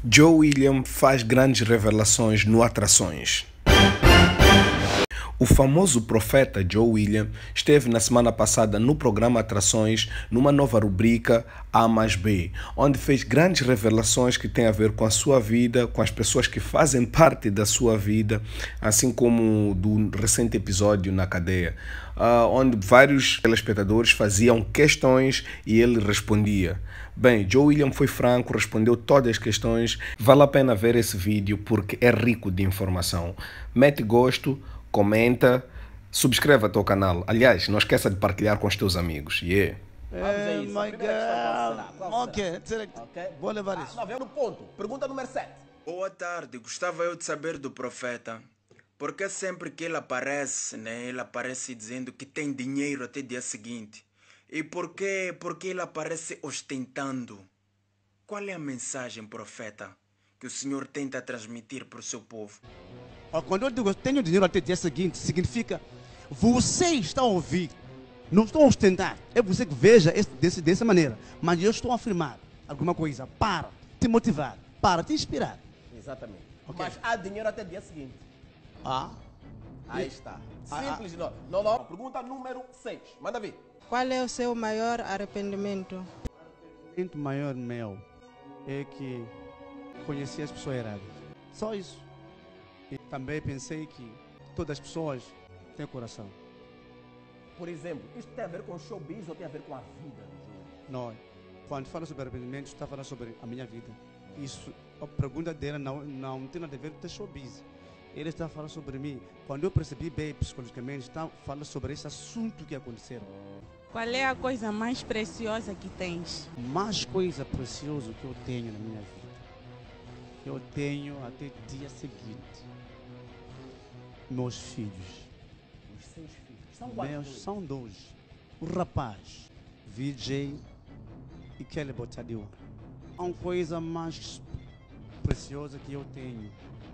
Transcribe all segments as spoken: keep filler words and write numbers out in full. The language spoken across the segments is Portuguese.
Joe William faz grandes revelações no Atrações. O famoso profeta Joe William esteve na semana passada no programa Atrações, numa nova rubrica A mais B, onde fez grandes revelações que têm a ver com a sua vida, com as pessoas que fazem parte da sua vida, assim como do recente episódio na cadeia, onde vários telespectadores faziam questões e ele respondia. Bem, Joe William foi franco, respondeu todas as questões. Vale a pena ver esse vídeo porque é rico de informação. Mete gosto, comenta, subscreva o canal. Aliás, não esqueça de partilhar com os teus amigos. Yeah. É, my God. Ok, Ok. vou levar Ah, isso. não, vem no ponto. Pergunta número sete. Boa tarde, gostava eu de saber do profeta. Porque sempre que ele aparece, né, ele aparece dizendo que tem dinheiro até dia seguinte. E por que, porque ele aparece ostentando? Qual é a mensagem, profeta, que o Senhor tenta transmitir para o seu povo? Ó, quando eu digo tenho dinheiro até dia seguinte, significa você está a ouvir. Não estou a ostentar. É você que veja esse, desse, dessa maneira. Mas eu estou a afirmar alguma coisa para te motivar, para te inspirar. Exatamente. Ok. Mas há dinheiro até dia seguinte. Ah, Aí está. Ah, Simples, não. Não, não. Pergunta número seis. Manda vir. Qual é o seu maior arrependimento? o muito maior meu é que conheci as pessoas erradas. Só isso. E também pensei que todas as pessoas têm coração. Por exemplo, isto tem a ver com showbiz ou tem a ver com a vida do jogo? Não, quando fala sobre arrependimento, está falando sobre a minha vida. Isso, a pergunta dela não, não tem nada a ver com showbiz. Ele está falando sobre mim. Quando eu percebi bem psicologicamente, está falando sobre esse assunto que aconteceu. Qual é a coisa mais preciosa que tens? Mais coisa preciosa que eu tenho na minha vida, que eu tenho até dia seguinte. Meus filhos. Os seus filhos. São quantos? Meus são dois. O rapaz, V J e Kelly Botadiwa. É uma coisa mais preciosa que eu tenho.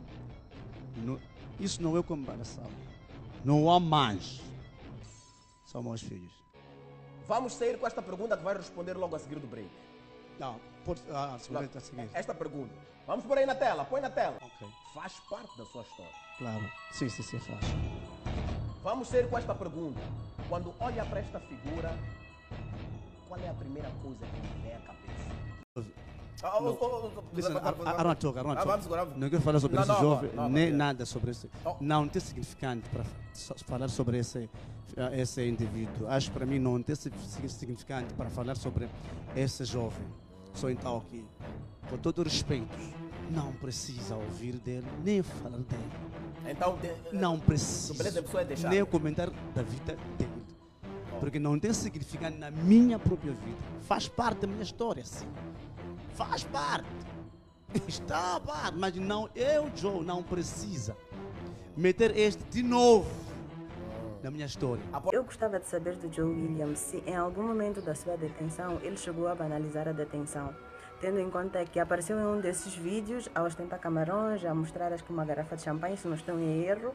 No, isso não é comparação. Não há mais. São meus filhos. Vamos sair com esta pergunta que vai responder logo a seguir do break. Não, pode. Ah, Não, a seguir. Esta pergunta. Vamos por aí na tela. Põe na tela. Ok, Faz parte da sua história. claro. Sim, sim, sim, faz. Vamos sair com esta pergunta. Quando olha para esta figura, qual é a primeira coisa que lhe vem à cabeça? Ah, oh, oh, oh, oh, Listen, I, I, I don't talk, I don't Ah, talk. vamos agora. Não quero falar sobre Não, esse não, jovem, não, não, nem não. nada sobre isso. Oh. Não tem significante para só falar sobre esse, eh, esse indivíduo. Acho para mim não tem sig- significante para falar sobre esse jovem. Só então aqui, com todo o respeito, não precisa ouvir dele, nem falar dele. Então, de, Não precisa. beleza da pessoa é deixar. Nem comentar da vida dele. Porque não tem significado na minha própria vida. Faz parte da minha história, sim. Faz parte. Está a parte. Mas não, eu, Joe, não precisa meter este de novo na minha história. Eu gostava de saber do Joe Williams se em algum momento da sua detenção ele chegou a banalizar a detenção, tendo em conta que apareceu em um desses vídeos a ostentar camarões, a mostrar acho que uma garrafa de champanhe, se não estou em erro,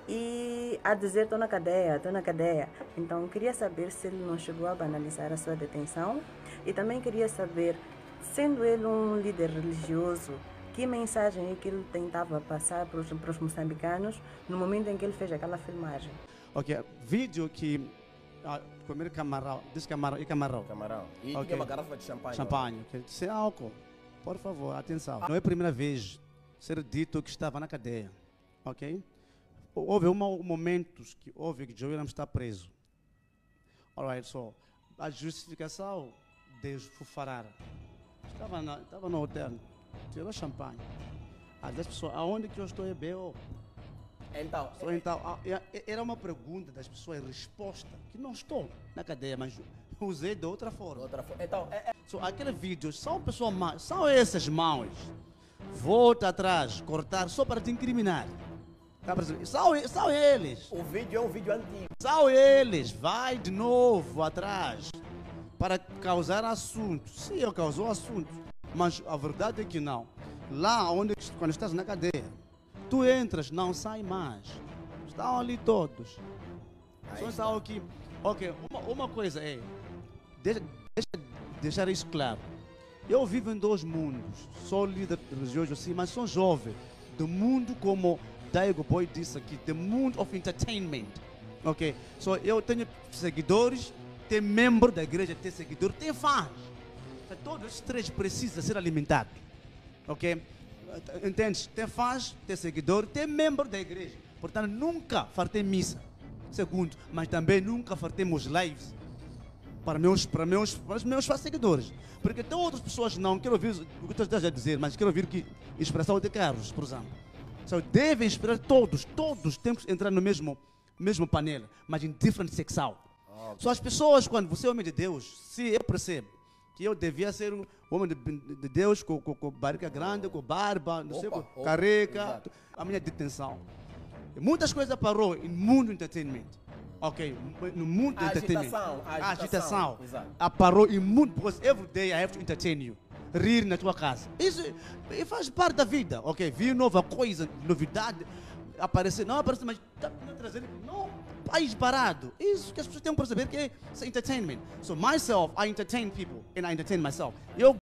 e a dizer estou na cadeia, estou na cadeia. Então queria saber se ele não chegou a banalizar a sua detenção e também queria saber, sendo ele um líder religioso, que mensagem é que ele tentava passar para os, para os moçambicanos no momento em que ele fez aquela filmagem. Ok, vídeo que ah, comer camarão, diz camarão e camarão. Camarão. E Ok. tinha uma garrafa de champanhe. Champanhe, que sem álcool. Por favor, atenção. Não é a primeira vez ser dito que estava na cadeia, ok? Houve uma, momentos que houve que Joe Williams está preso. Alright, so a justificação de Fufarara estava, na, estava no hotel, tirou champanhe. As pessoas, aonde que eu estou é bem? Então, So, então, a- e- era uma pergunta das pessoas, resposta, que não estou na cadeia, mas usei de outra forma. outra forma. Então, é, é, So, aquele vídeo são pessoas más, são essas maus. Volta atrás, cortar só para te incriminar. Tá percebendo? São, e- são eles, o vídeo é um vídeo antigo. são eles. Vai de novo atrás para causar assunto. Sim, eu causou assunto, mas a verdade é que não. Lá onde quando estás na cadeia, tu entras, não sai mais. Estão ali todos. Só estão aqui. Ok, uma, uma coisa é, deixa, deixa deixar isso claro. eu vivo em dois mundos. Sou líder religioso assim, mas sou jovem. Do mundo, como Diego Boy disse aqui, the mundo of entertainment. Ok? So, eu tenho seguidores, tem membro da igreja, tem seguidor, tem fãs. So, todos os três precisam ser alimentados. Ok? Entende? Tem fãs, tem seguidor, tem membro da igreja. Portanto, nunca fartei missa. Segundo, mas também nunca fartemos lives para meus, para meus, para os meus seguidores. Porque tem outras pessoas não, quero ouvir o que tu estás a dizer, mas quero ouvir que expressão de Carlos, por exemplo. So, devem esperar todos, todos temos que entrar no mesmo, mesmo panela, mas em different sexual. Oh. So, as pessoas, quando você é homem de Deus, se eu percebo que eu devia ser um homem de, de Deus com, com, com barriga grande, com barba, não sei, com opa, careca, exato. A minha detenção. Muitas coisas parou no mundo do entretenimento. Ok, no mundo do entretenimento. A agitação. A parou em mundo, because every day I have to entertain you. Rir na tua casa. Isso faz parte da vida. Ok, vir nova coisa, novidade, aparecer, não aparecer, mas está trazendo. Não, país parado. Isso que as pessoas têm que perceber que é entertainment. So myself, I entertain people and I entertain myself. Eu